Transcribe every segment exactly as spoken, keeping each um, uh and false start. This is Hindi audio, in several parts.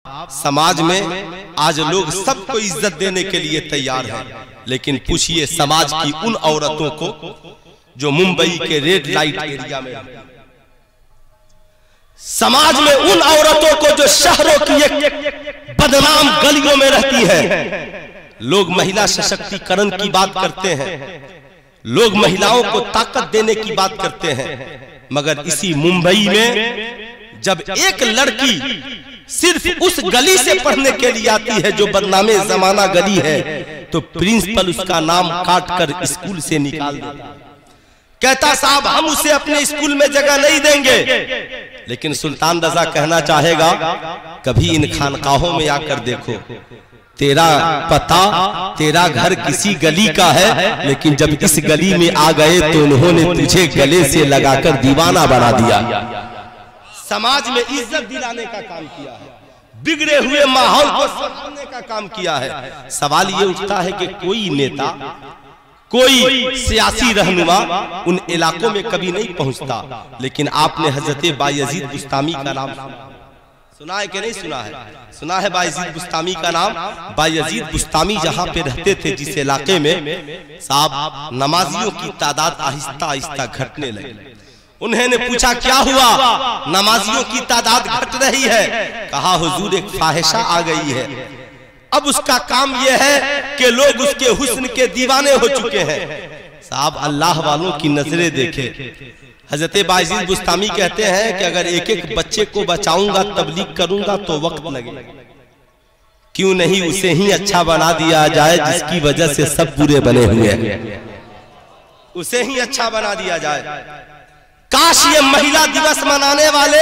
समाज में आज लोग सबको इज्जत देने के लिए तैयार हैं, लेकिन पूछिए समाज की उन औरतों को जो मुंबई के रेड लाइट एरिया में, समाज में उन औरतों को जो शहरों की एक बदनाम गलियों में रहती हैं। लोग महिला सशक्तिकरण की बात करते हैं, लोग महिलाओं को ताकत देने की बात करते हैं, मगर इसी मुंबई में जब एक लड़की सिर्फ उस गली से पढ़ने के लिए आती है जो बदनामे जमाना गली है, तो प्रिंसिपल उसका नाम काट कर स्कूल से निकाल देता, कहता साहब हम उसे अपने स्कूल में जगह नहीं देंगे। लेकिन सुल्तान रजा कहना चाहेगा, कभी इन खानकाहों में आकर देखो, तेरा पता तेरा घर किसी गली का है, लेकिन जब इस गली में आ गए तो उन्होंने तुझे गले से लगाकर दीवाना बना दिया। समाज में इज्जत दिलाने का काम किया है, बिगड़े हुए माहौल को संभालने का काम किया है। सवाल ये उठता है कि कोई नेता, कोई सियासी रहनुमा उन इलाकों में कभी नहीं पहुंचता, लेकिन आपने हजरत बायजीद बुस्तामी का नाम सुना है कि नहीं सुना है? सुना है बायजीद बुस्तामी का नाम। बायजीद बुस्तामी जहां पे रहते थे, जिस इलाके में, साहब नमाजियों की तादाद आहिस्ता आहिस्ता घटने लगी। उन्होंने पूछा क्या हुआ, नमाजियों की तादाद घट रही है? कहा हुजूर एक फाहिशा आ गई है, अब उसका काम यह है कि लोग उसके हुस्न के दीवाने हो चुके हैं। साहब अल्लाह वालों की नजरें देखे। हजरत बायजीद बुस्तामी कहते हैं कि अगर एक एक बच्चे को बचाऊंगा, तबलीग करूंगा तो वक्त लगेगा, क्यों नहीं उसे ही अच्छा बना दिया जाए जिसकी वजह से सब बुरे बने हुए हैं, उसे ही अच्छा बना दिया जाए। काश ये महिला दिवस मनाने वाले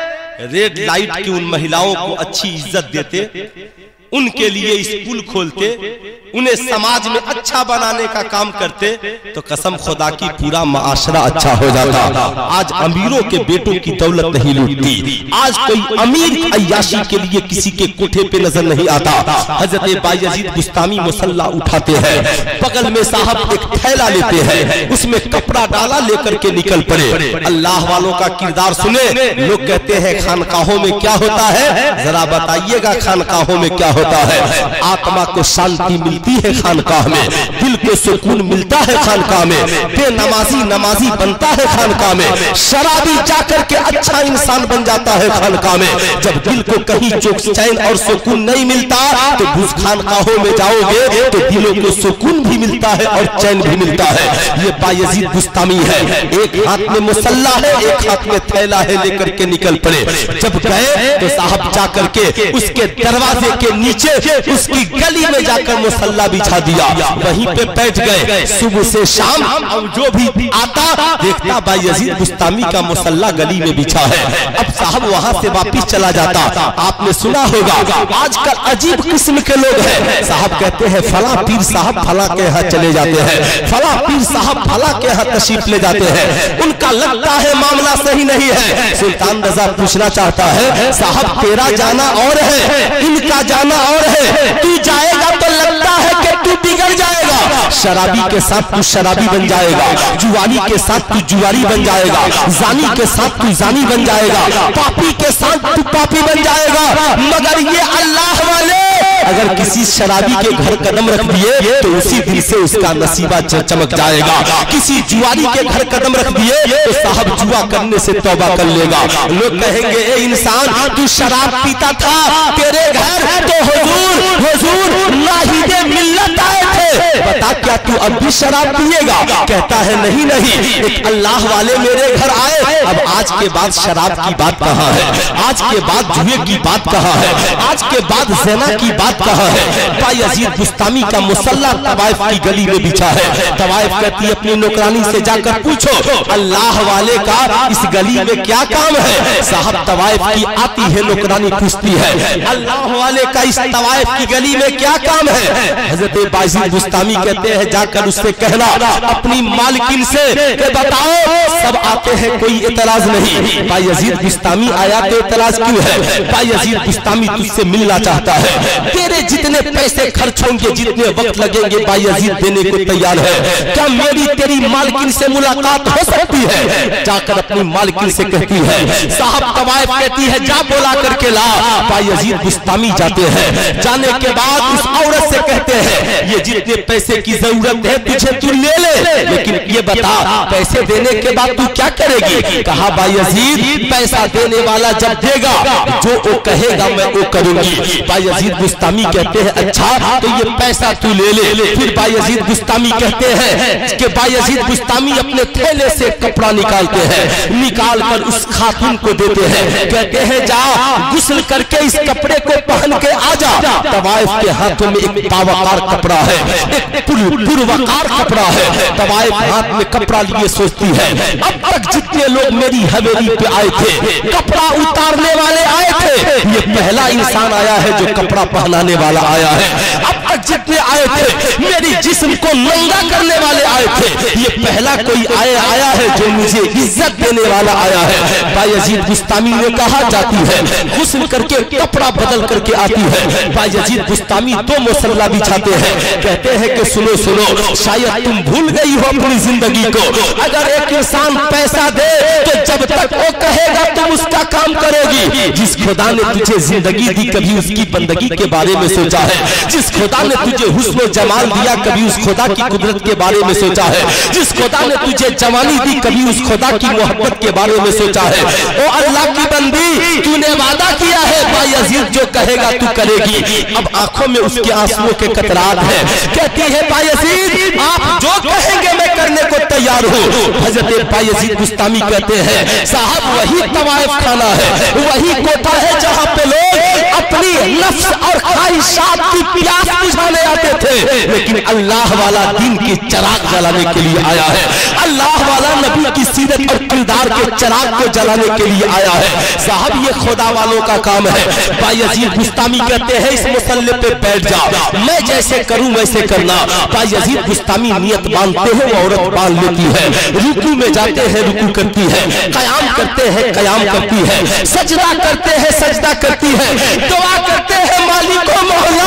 रेड लाइट की उन महिलाओं को अच्छी इज्जत देते, उनके लिए स्कूल खोलते, उन्हें समाज में अच्छा बनाने का काम करते, तो कसम खुदा की पूरा माशरा अच्छा हो जाता। आज अमीरों के बेटों की दौलत नहीं लूटती, आज कोई अमीर अय्याशी के लिए किसी के कोठे पे नजर नहीं आता। हजरत बायजीद बुस्तामी मुसल्ला उठाते हैं, बगल में साहब एक थैला लेते हैं, उसमें कपड़ा डाला, लेकर के निकल पड़े। अल्लाह वालों का किरदार सुने। लोग कहते हैं खानकाहों में क्या होता है, जरा बताइएगा खानकाहों में क्या होता है? आत्मा को शांति मिलती है खानकाह में, दिल को सुकून मिलता है खानकाह में, बेनमाजी नमाजी बनता है खानकाह में, शराबी जाकर के अच्छा इंसान बन जाता है खानकाह में। जब दिल को कहीं चैन और सुकून नहीं मिलता, तो उस खानकाहों में जाओगे तो दिलों को सुकून भी मिलता है और चैन भी मिलता है। ये बायजीद बुस्तामी है, एक हाथ में मुसल्ला है, एक हाथ में थैला है, लेकर के निकल पड़े। जब गए तो साहब जाकर के उसके दरवाजे के नीचे उसकी गली में जाकर मुसल्ला बिछा दिया, वहीं पे बैठ गए। सुबह से शाम अब जो भी आता देखता बायजीद बुस्तामी का मुसल्ला गली में बिछा है। अब साहब वहां से वापिस चला जाता। आपने सुना होगा आजकल अजीब किस्म के लोग हैं, साहब कहते हैं फला पीर साहब फला के यहाँ चले जाते हैं, फला पीर साहब फला के यहाँ तशरीफ ले जाते हैं, उनका लगता है मामला सही नहीं है। सुल्तान रजा पूछना चाहता है, साहब तेरा जाना और है, इनका जाना और है, तू जाएगा तो लगता है कि तू बिगड़ जाएगा, शराबी के साथ तू शराबी बन जाएगा, जुआरी के साथ तू जुआरी बन जाएगा, जानी के साथ तू जानी बन जाएगा, पापी के साथ तू पापी बन जाएगा। मगर ये अल्लाह वाले अगर किसी शराबी के घर कदम रख दिए तो उसी दिन से उसका नसीबा चमक जाएगा। किसी जुआरी के घर कदम रख दिए तो साहब जुआ करने से तौबा कर लेगा। लोग कहेंगे ए इंसान तू शराब पीता था, तेरे घर तो हुजूर हुजूर नाहिदे मिल्लत आए थे, बता क्या तू अब भी शराब पिएगा? कहता है नहीं नहीं, एक अल्लाह वाले मेरे घर आए। अब आज के बाद शराब की बात कहाँ है, आज के बाद जुए की बात कहाँ है, आज के बाद ज़िना की बात कहाँ है? बायजीद बुस्तामी का मुसल्ला तवाइफ की गली में बिछा है। तवाइफ कहती है अपनी नौकरानी से जाकर पूछो अल्लाह वाले का इस गली में क्या काम है? साहब तवाइफ की आती है नौकरानी पूछती है अल्लाह वाले का इस तवाइफ की गली में क्या काम है? हजरत बायजीद बुस्तामी कहते हैं जाकर उससे कहना अपनी मालकिन से कि बताओ सब आते हैं कोई एतराज नहीं, बायजीद बिस्तामी आया तो एतराज क्यों है? बायजीद बिस्तामी तुझसे मिलना चाहता है, तेरे जितने पैसे खर्च होंगे जितने वक्त लगेंगे बायजीद देने को तैयार है, क्या मेरी तेरी मालकिन से मुलाकात हो सकती है? जाकर अपनी मालकिन से कहती है, साहब तवाइफ कहती है जा बोला करके ला। बायजीद बिस्तामी जाते हैं, जाने के बाद उस औरत से कहते हैं ये जितने पैसे की जरूरत है तुझे तू ले ले, लेकिन ये बता पैसे देने के बाद तू क्या करेगी? कहा बायजीद पैसा देने वाला जब देगा जो वो कहेगा मैं वो करूंगी। बायजीद बिस्तामी कहते हैं अच्छा तो ये पैसा तू ले ले। फिर बायजीद बिस्तामी कहते हैं कि बायजीद बिस्तामी अपने थैले से कपड़ा निकालते हैं, निकाल कर उस खातून को देते हैं, कहते हैं जा गुस्ल करके इस कपड़े को पहन के आ जा। तवाइफ के हाथों में एक पावकार कपड़ा है, एक पुरवकार कपड़ा है। तवाइफ हाथ में कपड़ा लिए सोचती है अब तक जितने लोग मेरी हवेली पे आए थे कपड़ा उतारने वाले आए थे, ये पहला इंसान आया है जो कपड़ा पहनाने वाला आया है। अब तक जितने आए थे मेरी जिस्म को नंगा करने वाले आए थे, ये पहला कोई आया आया है जो मुझे इज्जत देने वाला आया है। बायजीद बिस्तामी ने कहा जाती है गुस्ल करके कपड़ा बदल करके आती है। बायजीद बिस्तामी दो मुसल्ला बिछाते हैं, कहते हैं कि सुनो सुनो शायद तुम भूल गई हो अपनी जिंदगी को, अगर एक इंसान पैसा दे तो जब तक वो कहेगा तुम उसका काम करोगी। जिस खुदा ने तुझे जिंदगी दी कभी उसकी बंदगी के बारे में सोचा है? जिस खुदा ने तुझे हुस्न जमाल दिया कभी उस खुदा की कुदरत के बारे में सोचा है? जिस खुदा ने तुझे जवानी दी कभी उस खुदा की मोहब्बत के बारे में सोचा है? ओ अल्लाह की बंदी तूने वादा किया है बायजीद जो कहेगा तू करेगी। अब आंखों में उसके आंसुओं के कतरात है, कहती है बायजीद आप जो कहेंगे मैं करने को तैयार हूँ। हजरत बायजीद बिस्तामी कहते हैं साहब वही तवाइफ खाना है, वही कोठा है जहाँ पे लोग अपनी नफ्स और ख्वाहिशात की प्यास बुझाने आते थे, लेकिन अल्लाह वाला दिन की चिराग जलाने के लिए आया है। अल्लाह वाला नबी की सीरत और किरदार के चिराग को जलाने के लिए आया है। साहब ये खुदा वालों का काम है। बायजीद बिस्तामी कहते हैं इस मुसल्ले पे बैठ जा, मैं जैसे करूं वैसे करना। बायजीद बिस्तामी नियत बांधते हैं, वो औरत बांध लेती है, रुकू में जाते हैं रुकू करती है, कयाम करते हैं कयाम करती है, सजदा करते हैं सजदा करती है, दुआ करते हैं मालिको मौला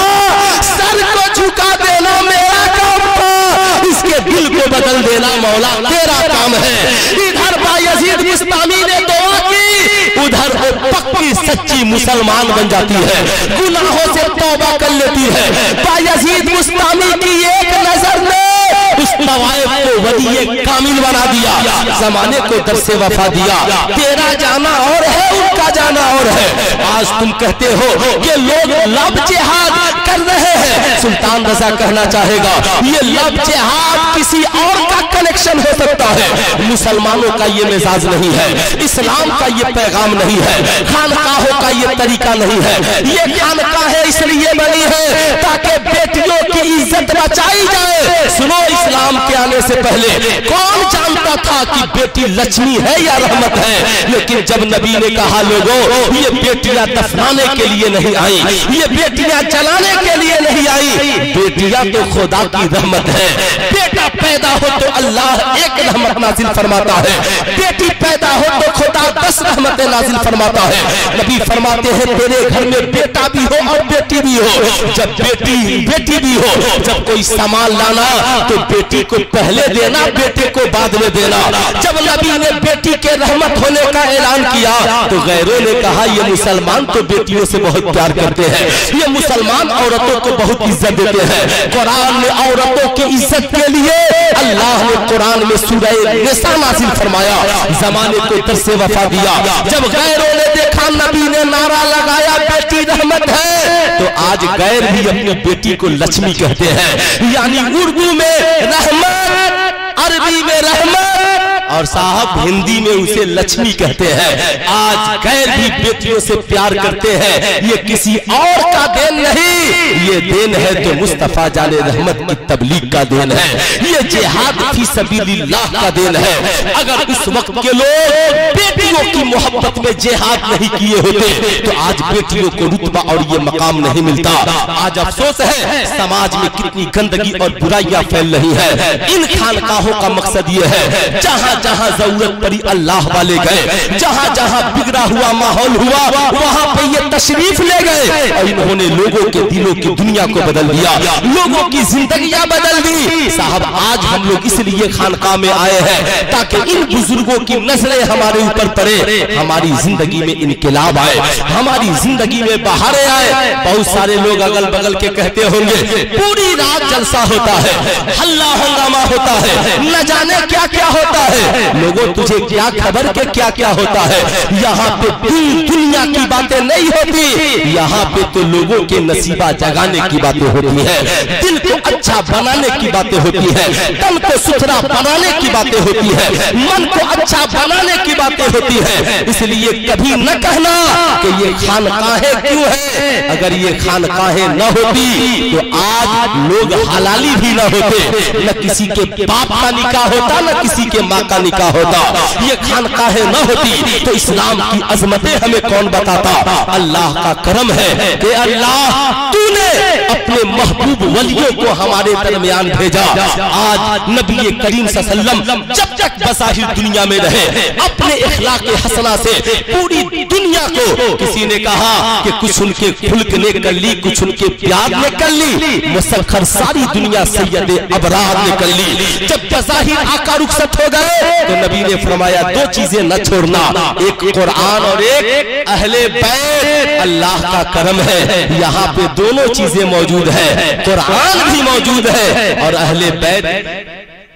सर को झुका देना मेरा काम था, इसके दिल को बदल देना मौला तेरा काम है। इधर बायजीद बिस्तामी ने दुआ की, उधर वो पक्की सच्ची मुसलमान बन जाती है, गुनाहों से तौबा कर लेती है। बायजीद बिस्तामी की एक नजर ने उस तवाइफ को वलीए कामिल बना दिया, जमाने को दरसे वफा दिया। तेरा जाना और है उनका जाना और है। आज तुम कहते हो कि लोग लब जिहाद कर रहे हैं, सुल्तान रजा कहना चाहेगा ये लब जिहाद किसी और का कनेक्शन हो सकता है, मुसलमानों का ये मिजाज नहीं है, इस्लाम का ये पैगाम नहीं है, खानकाहों का ये तरीका नहीं है। ये खानकाहें इसलिए बनी है ताकि बेटियों की इज्जत बचाई जाए। सुनो इस्लाम के आने से पहले कौन जानता था कि बेटी लक्ष्मी है या रहमत है, लेकिन जब नबी ने कहा लोगों ये बेटियां दफनाने के लिए नहीं आई, ये बेटियां जलाने के लिए नहीं आई, बेटियां तो खुदा की रहमत है। बेटा पैदा हो तो अल्लाह एक रहमत नाजिल फरमाता है, बेटी पैदा हो तो खुदा दस रहमतें नाजिल फरमाता है। नबी फरमाते हैं तेरे घर में बेटा भी हो और बेटी भी हो, जब बेटी बेटी भी हो, जब कोई सामान लाना तो बेटी को पहले देना बेटे को बाद में देना। जब नबी ने बेटी के रहमत होने का ऐलान किया तो गैरों ने कहा ये मुसलमान तो बेटियों से बहुत प्यार करते हैं, ये मुसलमान औरतों को बहुत इज्जत देते हैं। कुरान ने औरतों की इज्जत के लिए अल्लाह ने कुरान में सूरह निसा नाज़िल फरमाया, जमाने को दरसे वफा दिया। जब गैरों ने देखा नबी ने नारा लगाया बेटी रहमत है, तो आज गैर भी अपनी बेटी को लक्ष्मी कहते हैं, यानी उर्दू में रहमत, अरबी में रहमत और साहब हिंदी में उसे लक्ष्मी कहते हैं। आज गैर भी बेटियों से प्यार करते हैं, ये किसी और का देन नहीं, ये देन है तो मुस्तफा जाने रहमत की तबलीग का देन है, ये जिहाद फी सबीलिल्लाह का देन है। अगर उस वक्त के लोग बेटियों की मोहब्बत में जिहाद नहीं किए होते तो आज बेटियों को रुतबा और ये मकाम नहीं मिलता। आज अफसोस है समाज में कितनी गंदगी और बुराइयां फैल रही है। इन खानकाहों का मकसद ये है जहां जहां जरूरत पड़ी अल्लाह वाले गए, जहां जहां बिगड़ा हुआ माहौल हुआ वहां पे ये तशरीफ ले गए और इन्होंने लोगों के दिलों की दुनिया को बदल दिया, लोगों की जिंदगियां बदल दी। साहब आज हम लोग इसलिए खानका में आए हैं ताकि इन बुजुर्गों की नजरें हमारे ऊपर पड़े, हमारी जिंदगी में इनकलाब आए, हमारी जिंदगी में बहारें आए। बहुत सारे लोग अगल बगल के कहते होंगे पूरी रात जलसा होता है, हल्ला हंगामा होता है, न जाने क्या क्या होता है। लोगों तुझे क्या खबर के क्या क्या होता है? यहाँ पे दुनिया की बातें नहीं होती, यहाँ पे तो लोगों के नसीबा जगाने की बातें होती है, दिल को अच्छा बनाने की बातें होती है, तन को सुथरा बनाने की बातें होती है, मन को अच्छा बनाने की बातें होती है। इसलिए कभी न कहना कि ये खानकाहें क्यों है। अगर ये खानकाहें न होती तो आज लोग हलाली भी न होते, न किसी के बाप का निकाह होता, न किसी के माँ का निकाह होता। ये खानकाहें न होती तो इस्लाम की अजमतें हमें कौन बताता। अल्लाह का करम है कि अल्लाह तूने अपने महबूब वलियों को हमारे दरमियान भेजा। आज नबी करीम सल्लल्लाहु अलैहि वसल्लम जब तक बसाहिर दुनिया में रहे अपने इखलाक हसना से पूरी दुनिया को, किसी ने कहा कि कुछ उनके खुल्क ने कर ली, कुछ उनके प्यार ने कर ली, मुसख्खर सारी दुनिया सैयदे अबरार ने कर ली। जब बसाहिर आका रुखसत हो गए तो नबी ने फरमाया दो चीजें न छोड़ना, एक कुरान और एक अहले बैत। अल्लाह का करम है यहाँ पे दोनों चीजें मौजूद है, कुरान भी मौजूद है और अहले बैत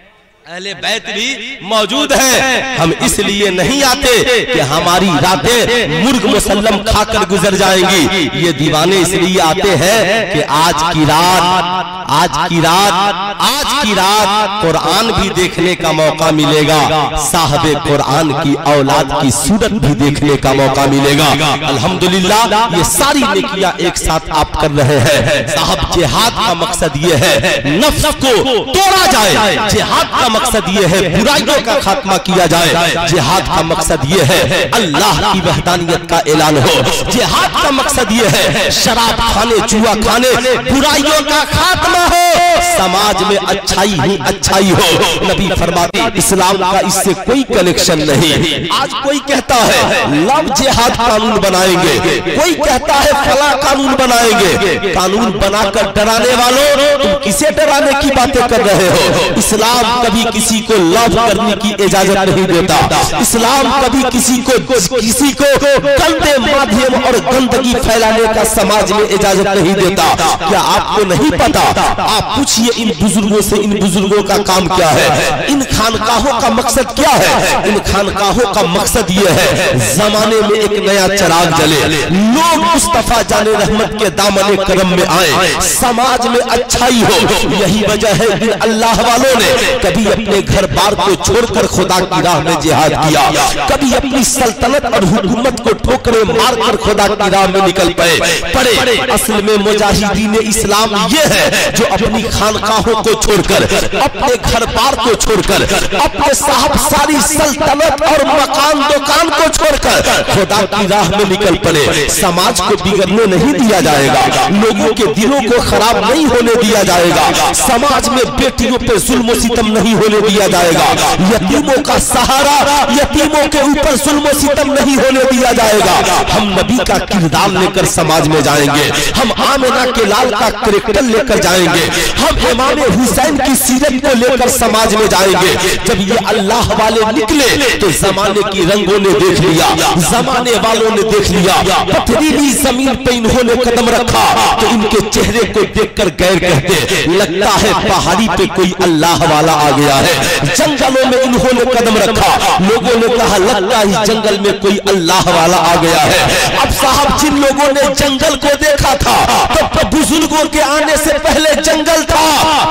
अहले बैत भी मौजूद है। हम इसलिए नहीं आते कि हमारी रातें मुर्ग मुसल्लम खाकर गुजर जाएंगी, ये दीवाने इसलिए आते हैं कि आज की रात आज की रात आज की रात कुरान भी देखने का मौका मिलेगा, साहबे कुरान की औलाद की सूरत भी देखने का मौका मिलेगा। अल्हम्दुलिल्लाह ये सारी नेकियां एक साथ आप कर रहे हैं। साहब जिहाद का मकसद ये है नफ्स को तोड़ा जाए, जिहाद का मकसद ये है बुराइयों का खात्मा किया जाए, जिहाद का मकसद ये है अल्लाह की वहदानियत का ऐलान हो, जिहाद का मकसद ये है शराब खाने जुआ खाने बुराइयों का खात्मा हो, समाज में अच्छाई ही अच्छाई हो। नबी फरमाते इस्लाम का इससे कोई कनेक्शन नहीं। आज कोई कहता है लव जिहाद कानून बनाएंगे, कोई कहता है फला कानून बनाएंगे। कानून बनाकर डराने वालों तुम किसे डराने की बातें कर रहे हो? इस्लाम कभी किसी को लव करने की इजाजत नहीं देता, इस्लाम कभी किसी को किसी को गंदे माध्यम और गंदगी फैलाने का समाज में इजाजत नहीं देता। क्या आपको नहीं पता? आप पूछिए इन बुजुर्गों से, इन बुजुर्गों का काम क्या है, इन खानकाहों का मकसद क्या है? इन खानकाहों का मकसद ये है जमाने में एक नया चिराग जले, लोग मुस्तफा जाने रहमत के दामने करम में आए, समाज में अच्छाई हो। यही वजह है इन अल्लाह वालों ने कभी अपने घर बार को छोड़कर खुदा की राह में जिहाद किया, कभी अपनी सल्तनत और हुकूमत को ठोकरे मारकर खुदा की राह में निकल पड़े पड़े असल में मुजाहिदीन इस्लाम ये है जो अपनी खानकाहों को छोड़कर, अपने घर बार को छोड़कर, अपने साहब सारी सल्तनत और मकान दुकान को छोड़कर खुदा की राह में निकल पड़े। समाज को बिगड़ने नहीं दिया जाएगा, लोगों के दिलों को खराब नहीं होने दिया जाएगा, समाज में बेटियों पे जुल्म सितम नहीं होने दिया जाएगा, यतीमों का सहारा, यतीमों के ऊपर जुल्म सितम नहीं होने दिया जाएगा। हम नबी का किरदार लेकर समाज में जाएंगे, हम आमिना के लाल का कैरेक्टर लेकर जाएंगे, हम इमाम हुसैन की सीरत को लेकर समाज में जाएंगे। जब ये अल्लाह वाले निकले तो जमाने की रंगों ने देख लिया, जमाने वालों ने देख लिया, पथरीली जमीन पे इन्होंने कदम रखा तो इनके चेहरे को देखकर गैर कहते लगता है पहाड़ी पे कोई अल्लाह वाला आ गया है। जंगलों में इन्होंने कदम रखा, लोगों ने कहा लगता है जंगल में कोई अल्लाह वाला आ गया है। अब साहब जिन लोगों ने जंगल को देखा था तो बुजुर्गों के आने से पहले जंगल था, कुछ दिन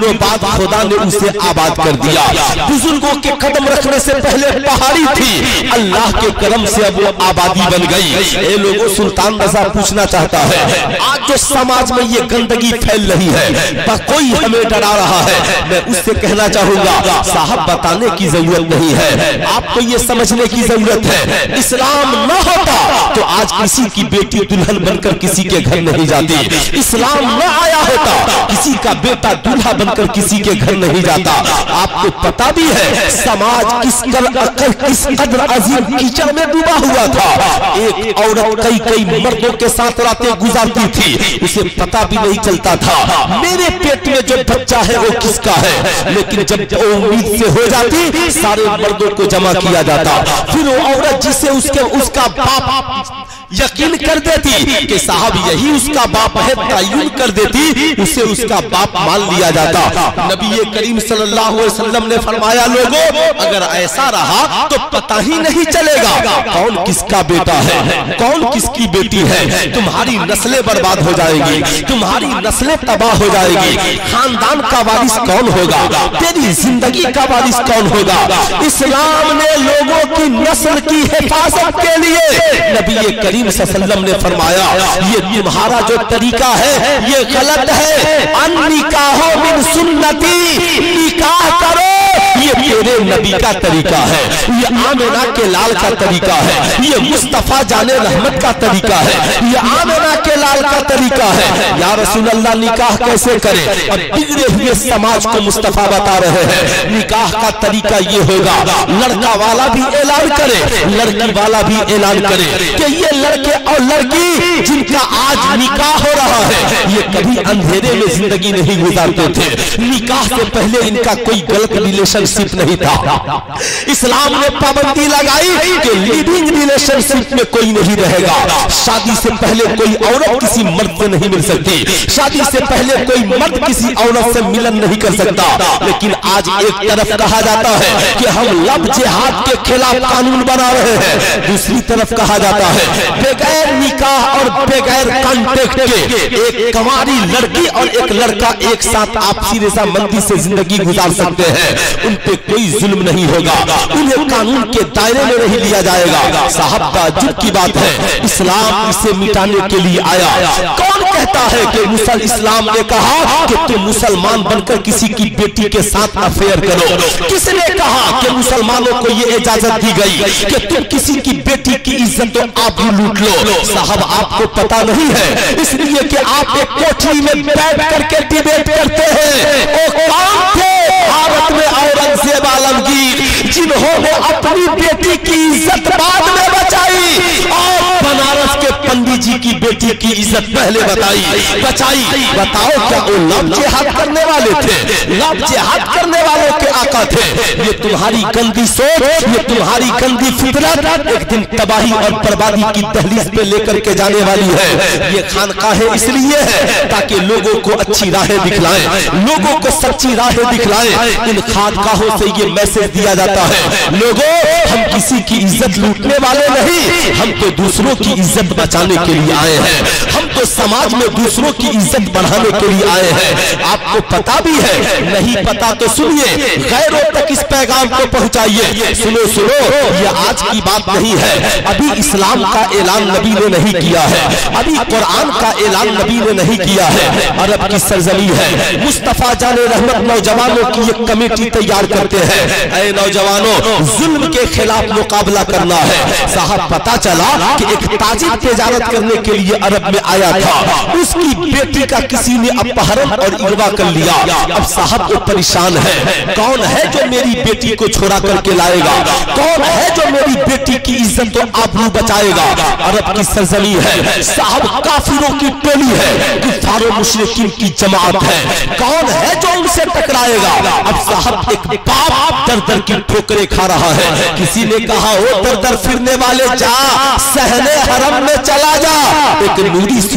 दिनों बाद खुदा ने उसे आबाद कर दिया। बुजुर्गों के कदम रखने से पहले पहाड़ी थी, अल्लाह के करम से अब वो आबादी बन गई। ये लोगों, सुल्तान रजा पूछना चाहता है, आज जो समाज में ये गंदगी फैल रही है, कोई हमें डरा रहा है, मैं उससे कहना चाहूंगा साहब बताने की जरूरत नहीं है, आपको ये समझने की जरूरत है, इस्लाम न होता तो आज किसी की बेटी दुल्हन बनकर किसी के घर नहीं जाती। इस्लाम न आया होता किसी का बेटा दूल्हा बनकर किसी के घर नहीं जाता। आपको पता भी है समाज किस कदर किस कदर अजीब कीचड़ में डूबा हुआ था। एक औरत कई कई मर्दों के साथ रातें गुजारती थी, उसे पता भी नहीं चलता था मेरे पेट में जो बच्चा है वो किसका है, लेकिन जब उम्मीद से हो जाती सारे मर्दों को जमा किया जाता। फिर वो औरत जिसे उसके उसका बाप यकीन कर देती कि साहब यही उसका बाप है, तय्युन कर देती, उसे उसका बाप मान लिया जाता। नबी करीम सल्लल्लाहु अलैहि वसल्लम ने फरमाया, लोगों अगर ऐसा रहा तो पता ही नहीं चलेगा कौन किसका बेटा है, कौन किसकी बेटी है। तुम्हारी नस्लें बर्बाद हो जाएगी, तुम्हारी नस्लें तबाह हो जाएगी। खानदान का वारिस कौन होगा, तेरी जिंदगी का वारिस कौन होगा। इस्लाम ने लोगों की नस्ल की हिफाजत के लिए नबी करीम सल्लल्लाहु ने फरमाया, ये तुम्हारा जो तरीका है ये गलत है। अन निकाहो मिन सुन्नती, निकाह करो ये मेरे नबी का तरीका है, ये आमिना के लाल का तरीका है, ये मुस्तफा जाने रहमत का तरीका है, ये आमिना के लाल का तरीका है। या रसूल अल्लाह निकाह कैसे करें, और बिगड़े हुए समाज को मुस्तफा बता रहे हैं निकाह का तरीका ये होगा, लड़का वाला भी ऐलान करे, लड़की वाला भी ऐलान करे कि ये लड़के और लड़की जिनका आज निकाह हो रहा है ये कभी अंधेरे में जिंदगी नहीं गुजारते थे। निकाह से पहले इनका कोई गलत रिलेशनशिप नहीं था। इस्लाम ने पाबंदी लगाई कि लिविंग रिलेशनशिप में कोई नहीं रहेगा। शादी से पहले कोई औरत किसी मर्द से नहीं मिल सकती, शादी से पहले कोई मर्द किसी औरत से मिलन नहीं कर सकता। लेकिन आज एक तरफ कहा जाता है कि हम लव जिहाद के खिलाफ कानून बना रहे हैं, दूसरी तरफ कहा जाता है बगैर निकाह और बगैर कॉन्ट्रैक्ट के एक कंवारी लड़की और एक लड़का एक साथ आपसी रजामंदी से जिंदगी गुजार सकते हैं, उन पे कोई जुल्म नहीं होगा, उन्हें कानून के दायरे में नहीं लिया जाएगा। साहब ताज्जुब की बात है, इस्लाम इसे मिटाने के लिए आया। कौन कहता है कि मुसल इस्लाम ने कहा कि तुम मुसलमान बनकर किसी की बेटी के साथ अफेयर करो? किसने कहा कि मुसलमानों को ये इजाजत दी गई कि तुम किसी की बेटी की इज्जत तो आप ही लूट लो? साहब आपको पता नहीं है, इसलिए कि आप एक कोठरी में बैठ करके डिबेट करते हैं। वो कौन थे भारत में औरंगजेब आलमगीर जिन्होंने अपनी बेटी की इज्जत बाद में बचाई और बनारस के पंडित जी की बेटी की इज्जत पहले बताई बचाई। बताओ क्या वो लव जिहाद करने वाले थे? लव जिहाद करने वालों के आका थे। ये तुम्हारी गंदी सोच, ये तुम्हारी गंदी फितरत एक दिन तबाही और बर्बादी की दहलीज पे लेकर के जाने वाली है। ये खानकाहें इसलिए है ताकि लोगों को अच्छी राहें दिखलाएं, लोगों को सच्ची राहें दिखलाएं। इन खानकाहों से ये मैसेज दिया जाता है, लोगों हम किसी की इज्जत लूटने वाले नहीं, हम तो दूसरों की इज्जत बचाने के लिए आए हैं, हम तो समाज में दूसरों की इज्जत बढ़ाने के लिए आए हैं। आपको पता भी है, नहीं पता तो सुनिए, गैरों तक इस पैगाम को पहुंचाइए। सुनो सुनो, ये आज की बात नहीं है, अभी इस्लाम का ऐलान नबी ने नहीं किया है, अभी कुरान का ऐलान नबी ने नहीं किया है। अरब की सरजमीन है, मुस्तफा जाने रहमत नौजवानों की एक कमेटी तैयार करते हैं। ऐ नौजवानों, जुल्म के खिलाफ मुकाबला करना है। साहब पता चला कि एक ताजिर तिजारत करने के लिए अरब में आया था, उसकी बेटी का किसी ने अपहरण और अगवा कर लिया। अब साहब को परेशान है, कौन है जो मेरी बेटी को छोड़ा करके लाएगा, कौन है जो मेरी बेटी की इज्जत और आबरू बचाएगा? अरब की सरजमीन है, साहब काफिरों की टोली है, कुफारों मुशरिकीन की जमात है, कौन है जो उनसे टकराएगा? अब साहब एक बाप दर दर की ठोकरें खा रहा है। किसी ने कहा, ओ दर दर फिरने वाले जा, सहने हरम में चला जा। एक नूरी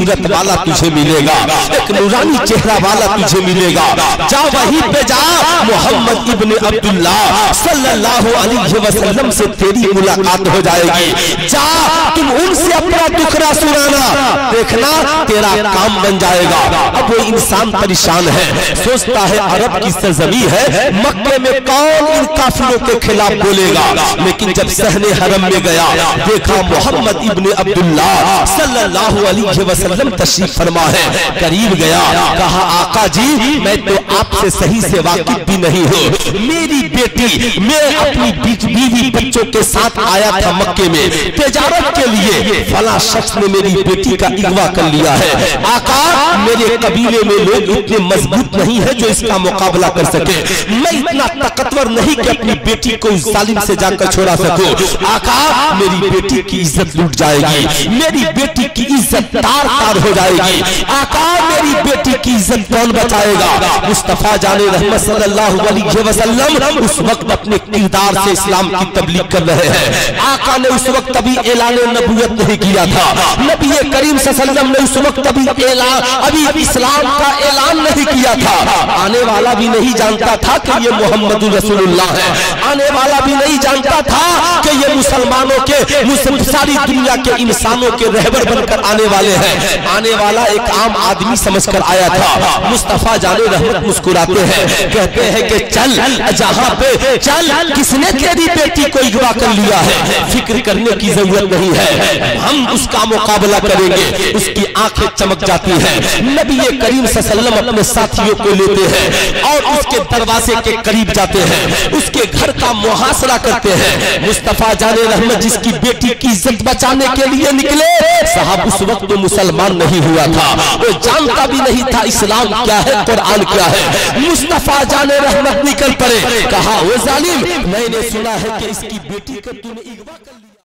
सूरत वाला तुझे मिलेगा, एक नूरानी चेहरा वाला तुझे मिलेगा। जा वहीं पे जा, मोहम्मद इब्ने अब्दुल्लाह सल्लल्लाहु अलैहि वसल्लम से तेरी मुलाकात हो जाएगी। जा तुम उनसे अपना दुखड़ा सुनाना, देखना तेरा काम बन जाएगा। अब वो इंसान परेशान है, सोचता है अरब की सरजमी है, मक्के में कौन इन काफिरों के खिलाफ बोलेगा। लेकिन जब सहने हरम में गया, देखा मोहम्मद इब्ने अब्दुल्लाह सल्लल्लाहु अलैहि वसल्लम तशरीफ फरमा है। करीब गया, कहा आका जी मैं तो आपसे सही से वाकिफ भी नहीं हूँ। मेरी बेटी, मैं अपनी बीवी बच्चों के साथ आया था मक्के में तिजारत के लिए, फला शख्स ने मेरी बेटी का अगवा कर लिया है। आका मेरे कबीले में लोग इतने मजबूत नहीं है जो इसका मुकाबला कर सके, मैं इतना ताकतवर नहीं कि अपनी बेटी को इस जालिम से जाकर छोड़ा सकूं। आका मेरी बेटी की इज्जत लूट जाएगी, मेरी बेटी की इज्जत तार तार हो जाएगी। आका मेरी बेटी की इज्जत कौन बचाएगा? मुस्तफा जाने रहमत सल्लल्लाहु अलैहि वसल्लम उस वक्त अपने किरदार से इस्लाम की तबलीग कर रहे हैं। आका ने उस वक्त अभी ऐलान नबूवत नहीं किया था, नबी करीम सल्लल्लाहु अलैहि वसल्लम ने उस वक्त अभी ऐलान अभी इस्लाम का ऐलान नहीं किया था। आने वाला भी नहीं जानता था कि ये मोहम्मद रसूलुल्लाह है, आने वाला भी नहीं जानता था कि ये मुसलमानों के सारी दुनिया के इंसानों के रहबर बनकर आने वाले हैं। आने वाला एक आम आदमी समझकर आया था। मुस्तफा जाने रहमत मुस्कुराते हैं, कहते हैं कि चल जहां पे चल, किसने तेरी बेटी को अगवा कर लिया है, फिक्र करने की जरूरत नहीं है, हम उसका मुकाबला करेंगे। उसकी आंखें चमक जाती हैं। नबी करीम सल्लल्लाहु अलैहि वसल्लम अपने साथियों को लेते हैं और उसके दरवाजे के करीब जाते हैं, उसके घर का मुहासरा करते हैं। मुस्तफा जाने रहमत जिसकी बेटी की इज्जत बचाने के लिए निकले, साहब उस वक्त तो मुसलमान नहीं हुआ था, वो जानता भी नहीं था इस्लाम क्या है, कुरान क्या है। मुस्तफा जाने रहमत निकल पड़े, कहा वो जालिम, मैंने सुना है कि इसकी बेटी को तूने अगवा कर लिया।